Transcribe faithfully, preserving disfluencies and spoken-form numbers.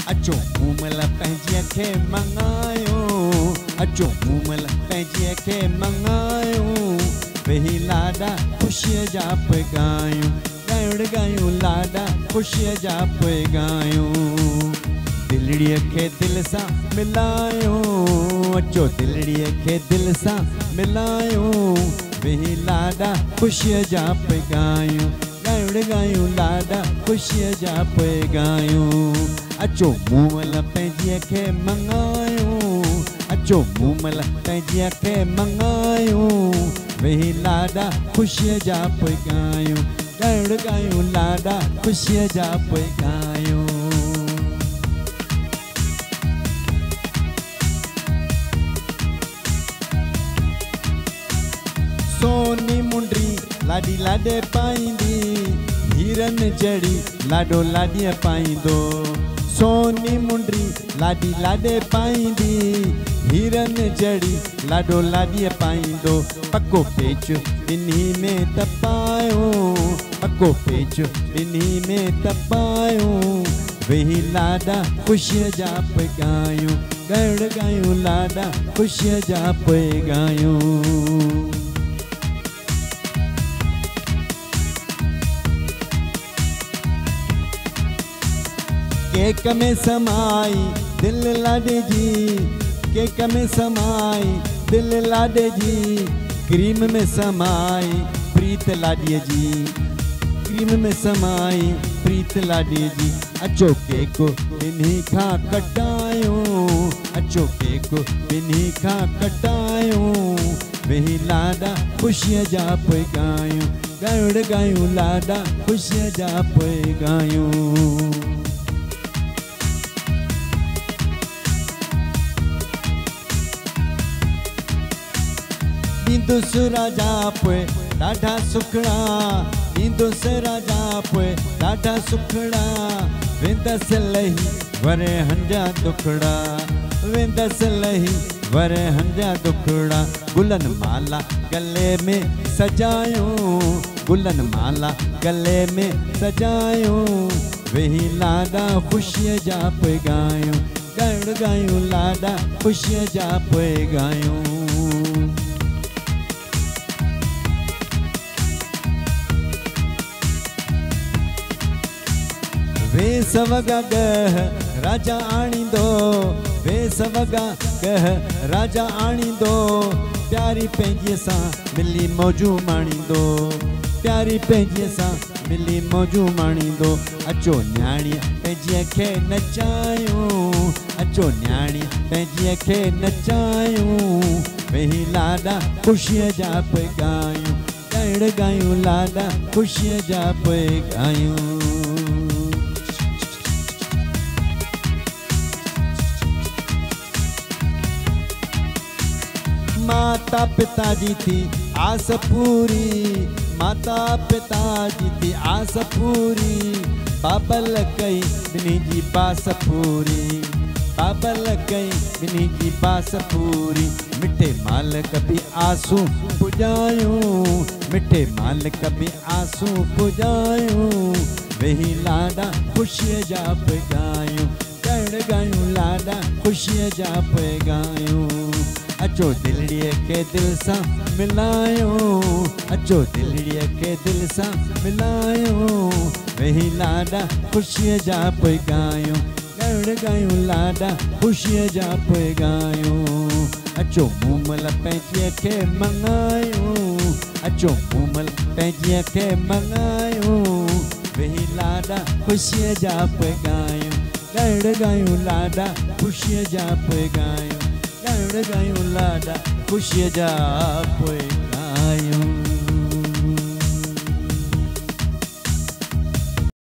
अचो मुमल पंहिंजीअ खे मंगायो अचो मुमल पंहिंजीअ खे मंगायो वेही लाडा ख़ुशीअ जा पैगायूं ॻायूं ॻायूं लाडा ख़ुशीअ जा पैगायूं दिलड़ीअ खे दिल सां मिलायो अचो दिलड़ीअ खे दिल सां मिलायो वेही लाडा ख़ुशीअ जा पैगायूं ॻायूं ॻायूं लाडा ख़ुशीअ जा पैगायूं अचो मुमल पंहिंजीअ खे मंगायो अचो मुमल पंहिंजीअ खे मंगायो वेही लाडा ख़ुशीअ जा पैगायूं ॻायूं ॻायूं लाडा ख़ुशीअ जा पैगायूं सोनी मुंडी लाडी लाडे पाईंदी हीरन जड़ी लाडो लाडीअ पाईंदो सोनी मुंडी लाडी लाडे पाईंदी हीरन जड़ी लाडो लाडीअ पाईंदो पको पेच ॿिन्ही में तपायो पको पेच ॿिन्ही में तपायो वेही लाडा ख़ुशीअ जा पैगायूं ॻायूं ॻायूं लाडा ख़ुशीअ जा पैगायूं केक में समाई दिल लाडे जी केक में समाई दिल लाडे जी क्रीम में समाई प्रीत लाडीअ जी क्रीम में समाई प्रीत लाडीअ जी अचो केक ॿिन्ही खां कटायो अचो केक ॿिन्ही खां कटायो वेही लाडा ख़ुशीअ जा पैगायूं ॻायूं ॻायूं लाडा ख़ुशीअ जा पैगायूं ईंदुसि राजा पोइ ॾाढा सुखड़ा ईंदुसि राजा पोइ ॾाढा सुखड़ा वेंदसि लही वरे हंजा दुखड़ा वेंदसि लही वरे हंजा दुखड़ा गुलन माला गले में सजायो गुलन माला गले में सजायो वेही लाडा ख़ुशीअ जा पैगायूं ॻायूं ॻायूं लाडा ख़ुशीअ जा पैगायूं वेस वगा गह राजा आणींदो वेस वगा गह राजा आणींदो प्यारी पंहिंजीअ सां मिली मौजू माणींदो प्यारी पंहिंजीअ सां मिली मौजू माणींदो अचो न्याणीअ पंहिंजीअ खे नचायूं अचो न्याणीअ पंहिंजीअ खे नचायूं वेही लाडा ख़ुशीअ जा पैगायूं ॻायूं ॻायूं लाडा ख़ुशीअ जा पैगायूं माता पिता जी थी आस पूरी माता पिता जी थी आस पूरी बाबल कई ॿिन्ही जी बास पूरी बाबल कई ॿिन्ही जी बास पूरी मिठे मालिक बि आसूं पुॼायूं मिठे मालिक बि आसूं पुॼायूं वेही लाडा ख़ुशीअ जा पैगायूं ॻायूं ॻायूं लाडा ख़ुशीअ जा पैगायूं अचो दिलड़ीअ खे दिल सां मिलायो अचो दिलड़ीअ खे दिल सां मिलायो वेही लाडा ख़ुशीअ जा पैगायूं ॻायूं ॻायूं लाडा ख़ुशीअ जा पैगायूं अचो मुमल पंहिंजीअ खे मंगायो अचो मुमल पंहिंजीअ खे मंगायो वेही लाडा ख़ुशीअ जा पैगायूं ॻायूं ॻायूं लाडा ख़ुशीअ जा पैगायूं ॻायूं ॻायूं लाडा ख़ुशीअ जा पैगायूं